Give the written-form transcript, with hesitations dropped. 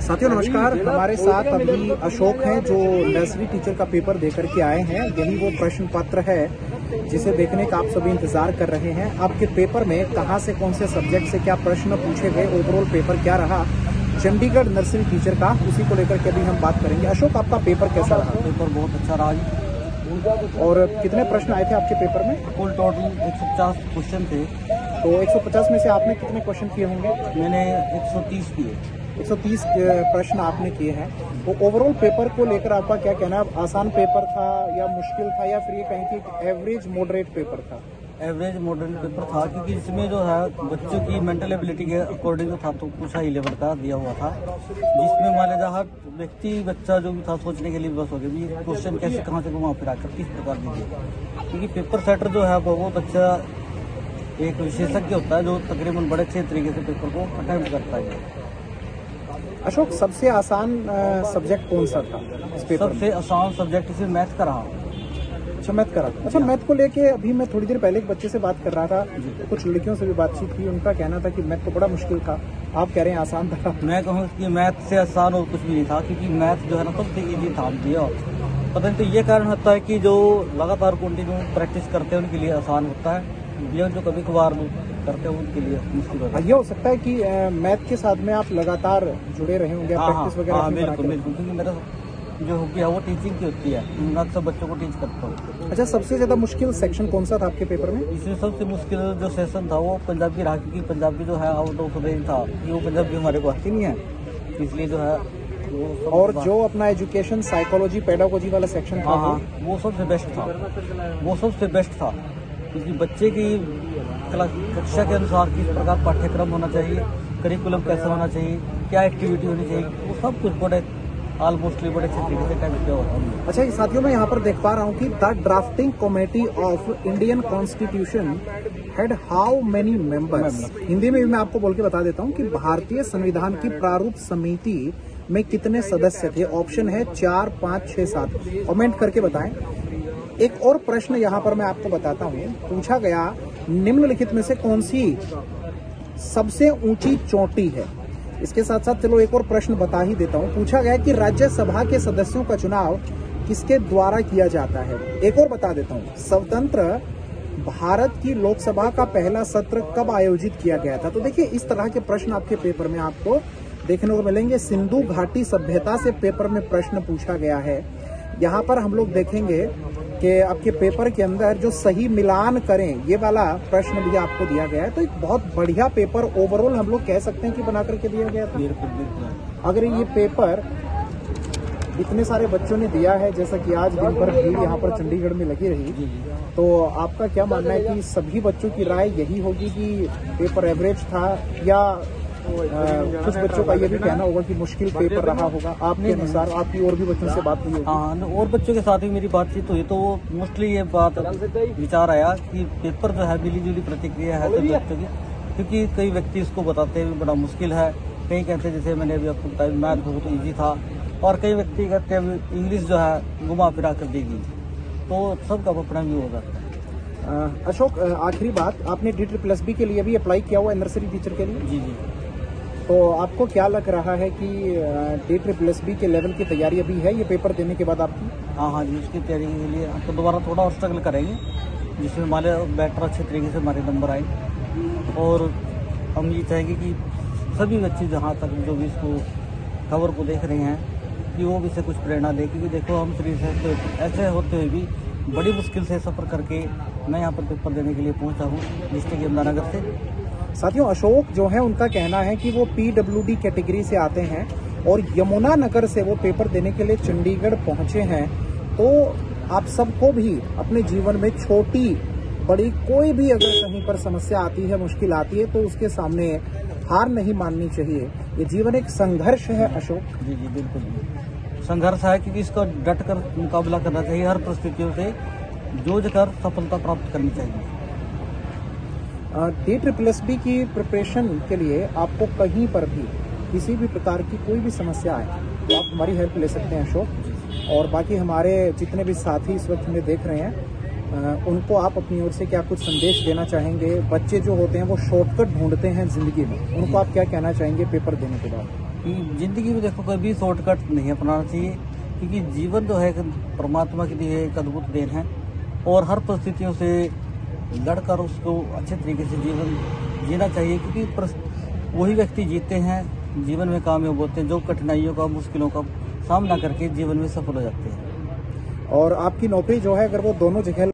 साथियों नमस्कार। हमारे साथ अभी अशोक हैं जो नर्सरी टीचर का पेपर देकर के आए हैं। यही वो प्रश्न पत्र है जिसे देखने का आप सभी इंतजार कर रहे हैं। आपके पेपर में कहां से कौन से सब्जेक्ट से क्या प्रश्न पूछे गए, ओवरऑल पेपर क्या रहा चंडीगढ़ नर्सरी टीचर का, उसी को लेकर के अभी हम बात करेंगे। अशोक, आपका पेपर कैसा रहा? पेपर बहुत अच्छा रहा। और कितने प्रश्न आए थे आपके पेपर में? कुल टोटल 150 क्वेश्चन थे। तो 150 में से आपने कितने क्वेश्चन किए होंगे? मैंने 130 किए। 130 प्रश्न आपने किए हैं। तो ओवरऑल पेपर को लेकर आपका क्या कहना है? आसान पेपर था या मुश्किल था, या फिर ये कहें कि एवरेज मॉडरेट पेपर था? एवरेज मॉडल पेपर था, क्योंकि इसमें जो है बच्चों की मेंटल एबिलिटी के अकॉर्डिंग था, तो कुछ हाई लेवल का दिया हुआ था, जिसमें मान लीजिए हर बच्चा जो भी था सोचने के लिए बस हो गया भी क्वेश्चन कैसे कहाँ से घुमा फिरा कर किस प्रकार दीजिए। क्योंकि पेपर सेटर जो है बहुत अच्छा एक विशेषज्ञ होता है जो तकरीबन बड़े अच्छे तरीके से पेपर को अटेम्प्ट करता है। अशोक, सबसे आसान सब्जेक्ट कौन सा था इस पेपर? सबसे आसान सब्जेक्ट इसमें मैथ का रहा। अच्छा, मैथ करा। अच्छा, मैथ को लेके अभी मैं थोड़ी देर पहले एक बच्चे से बात कर रहा था, कुछ लड़कियों से भी बातचीत की, उनका कहना था कि मैथ तो बड़ा मुश्किल था, आप कह रहे हैं आसान था। मैं कहूँ कि मैथ से आसान और कुछ भी नहीं था, क्योंकि मैथ जो है ना सबसे इजी था दिया। पता नहीं तो ये कारण होता है कि जो लगातार कंटिन्यू प्रैक्टिस करते हैं उनके लिए आसान होता है, ये जो कभी कभार करते हैं उनके लिए मुश्किल होता है। ये हो सकता है कि मैथ के साथ में आप लगातार जुड़े रहे होंगे, प्रैक्टिस वगैरह? बिल्कुल, क्योंकि मेरा जो हॉबी है वो टीचिंग की होती है, मैं अक्सर बच्चों को टीच करता हूँ। अच्छा, सबसे ज्यादा मुश्किल सेक्शन कौन सा था आपके पेपर में? इसमें सबसे मुश्किल जो सेशन था वो पंजाबी रहा, क्योंकि पंजाबी जो है आउट ऑफ रेंज था, वो पंजाबी हमारे को आती नहीं है, इसलिए जो है और जो अपना एजुकेशन साइकोलॉजी पेडागोजी वाला सेक्शन था वो सबसे बेस्ट था। वो सबसे बेस्ट था क्योंकि बच्चे की कक्षा के अनुसार किस प्रकार पाठ्यक्रम होना चाहिए, करिकुलम कैसा होना चाहिए, क्या एक्टिविटी होनी चाहिए, वो सब कुछ बड़े ऑलमोस्टली बड़े अच्छे तरीके से टाइम किया होता है। अच्छा साथियों, मैं यहाँ पर देख पा रहा हूँ कि the drafting committee of Indian constitution had how many members. Hindi में भी मैं आपको बोल के बता देता हूँ कि भारतीय संविधान की प्रारूप समिति में कितने सदस्य थे। ऑप्शन है 4, 5, 6, 7। कमेंट करके बताएं। एक और प्रश्न यहाँ पर मैं आपको बताता हूँ, पूछा गया निम्नलिखित में से कौन सी सबसे ऊंची चोटी है। इसके साथ साथ चलो एक और प्रश्न बता ही देता हूँ। पूछा गया कि राज्यसभा के सदस्यों का चुनाव किसके द्वारा किया जाता है। एक और बता देता हूँ, स्वतंत्र भारत की लोकसभा का पहला सत्र कब आयोजित किया गया था। तो देखिए इस तरह के प्रश्न आपके पेपर में आपको देखने को मिलेंगे। सिंधु घाटी सभ्यता से पेपर में प्रश्न पूछा गया है। यहाँ पर हम लोग देखेंगे कि आपके पेपर के अंदर जो सही मिलान करें, ये वाला प्रश्न भी आपको दिया गया है। तो एक बहुत बढ़िया पेपर ओवरऑल हम लोग कह सकते हैं कि बना करके दिया गया था। अगर ये पेपर इतने सारे बच्चों ने दिया है, जैसा कि आज दिन भर भीड़ यहाँ पर चंडीगढ़ में लगी रही, तो आपका क्या मानना है कि सभी बच्चों की राय यही होगी कि पेपर एवरेज था, या कुछ बच्चों का ये भी कहना होगा कि मुश्किल पेपर रहा होगा? आपके अनुसार आपकी और भी बच्चों से बात हुई होगी? हाँ, और बच्चों के साथ भी मेरी बातचीत हुई, तो वो मोस्टली ये बात विचार आया कि पेपर जो है मिली जुली प्रतिक्रिया है सब बच्चों की, क्योंकि कई व्यक्ति इसको बताते हैं बड़ा मुश्किल है, कई कहते हैं जैसे मैंने अभी आपको बताया मैथ बहुत ईजी था, और कई व्यक्ति कहते हैं इंग्लिश जो है घुमा फिरा कर देगी। तो सबका अपना व्यू होगा। अशोक, आखिरी बात, आपने DSSB के लिए भी अप्लाई किया हुआ है नर्सरी टीचर के लिए? जी। तो आपको क्या लग रहा है कि DSSB के लेवल की तैयारी अभी है ये पेपर देने के बाद आपकी? हाँ जी, उसकी तैयारी के लिए आपको दोबारा थोड़ा और स्ट्रगल करेंगे, जिसमें हमारे बेटर अच्छे तरीके से हमारे नंबर आए। और हम ये चाहेंगे कि सभी बच्चे जहाँ तक जो भी इसको खबर को देख रहे हैं कि वो भी से कुछ प्रेरणा दे, क्योंकि देखो हम शरीर से ऐसे होते हुए भी बड़ी मुश्किल से सफ़र करके मैं यहाँ पर पेपर देने के लिए पहुँचा हूँ डिस्ट्रिक्ट यमुनानगर से। साथियों, अशोक जो है उनका कहना है कि वो PWD कैटेगरी से आते हैं और यमुनानगर से वो पेपर देने के लिए चंडीगढ़ पहुंचे हैं। तो आप सबको भी अपने जीवन में छोटी बड़ी कोई भी अगर कहीं पर समस्या आती है, मुश्किल आती है, तो उसके सामने हार नहीं माननी चाहिए। ये जीवन एक संघर्ष है अशोक। जी बिल्कुल संघर्ष है, क्योंकि इसका डट कर मुकाबला करना चाहिए, हर परिस्थितियों से जूझ कर सफलता प्राप्त करनी चाहिए। DSSB की प्रिपरेशन के लिए आपको कहीं पर भी किसी भी प्रकार की कोई भी समस्या आए तो आप हमारी हेल्प ले सकते हैं अशोक। और बाकी हमारे जितने भी साथी इस वक्त हमें देख रहे हैं, उनको आप अपनी ओर से क्या कुछ संदेश देना चाहेंगे? बच्चे जो होते हैं वो शॉर्टकट ढूंढते हैं जिंदगी में, उनको आप क्या कहना चाहेंगे पेपर देने के बाद? कि जिंदगी में देखो कभी शॉर्टकट नहीं अपनाना चाहिए, क्योंकि जीवन जो है परमात्मा के लिए एक अद्भुत देन है और हर परिस्थितियों से लड़कर उसको अच्छे तरीके से जीवन जीना चाहिए, क्योंकि वही व्यक्ति जीते हैं, जीवन में कामयाब होते हैं जो कठिनाइयों का, मुश्किलों का सामना करके जीवन में सफल हो जाते हैं। और आपकी नौकरी जो है अगर वो दोनों जगह